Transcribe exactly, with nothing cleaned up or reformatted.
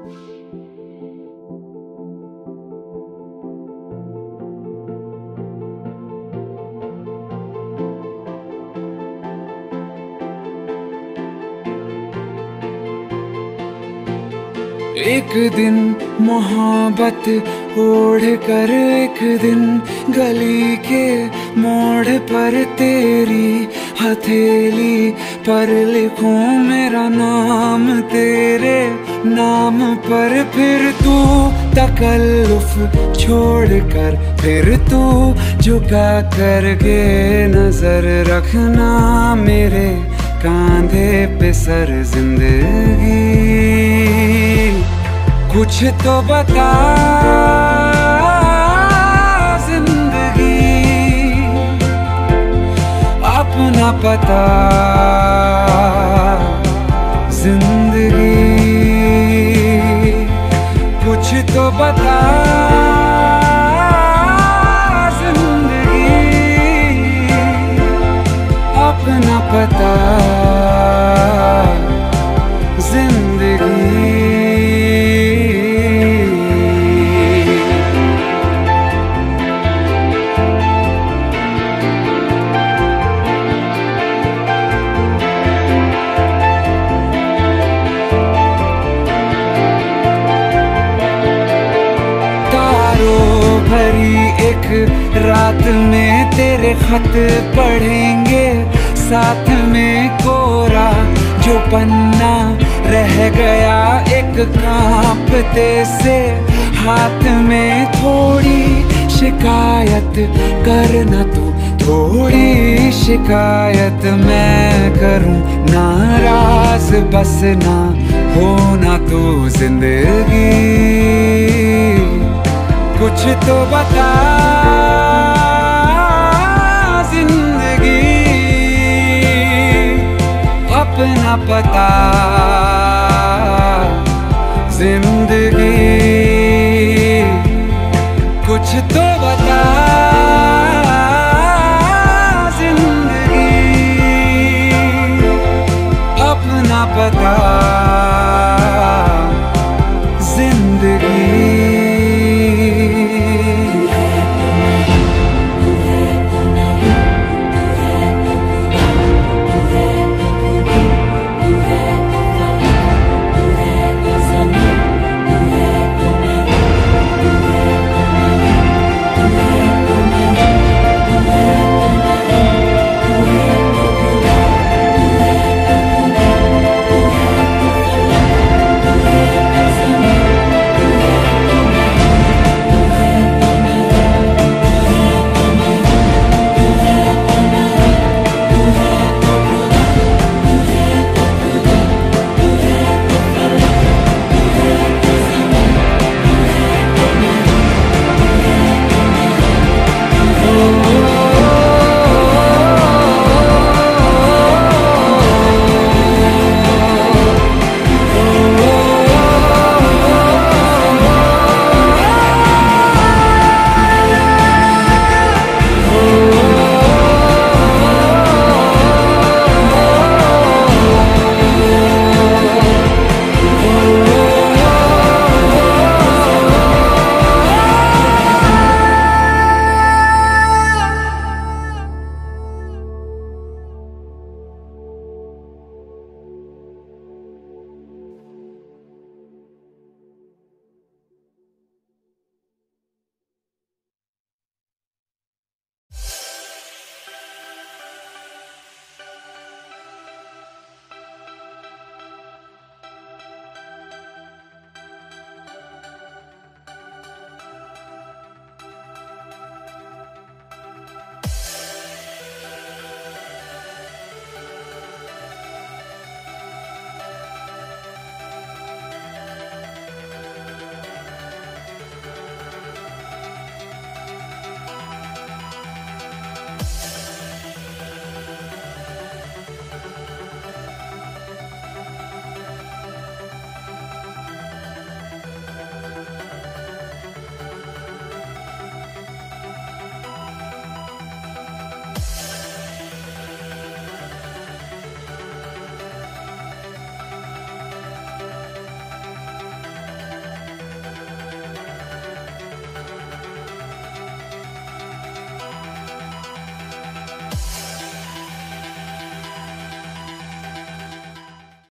एक दिन मोहब्बत ओढ़ कर एक दिन गली के मोड़ पर तेरी हथेली पर लिखूं मेरा नाम तेरे नाम पर। फिर तू तकल्लुफ छोड़ कर फिर तू झुका करके नजर रखना मेरे कांधे पे सर जिंदगी। कुछ तो बता जिंदगी, अपना पता जिंदगी। कुछ तो बता जिंदगी, अपना पता जिंदगी। भरी एक रात में तेरे खत पढ़ेंगे साथ में कोरा जो पन्ना रह गया एक कांपते से हाथ में। थोड़ी शिकायत करना तू थोड़ी शिकायत मैं करूं, नाराज बस ना होना तू जिंदगी। कुछ तो बता जिंदगी, अपना पता जिंदगी। कुछ तो बता जिंदगी, अपना पता।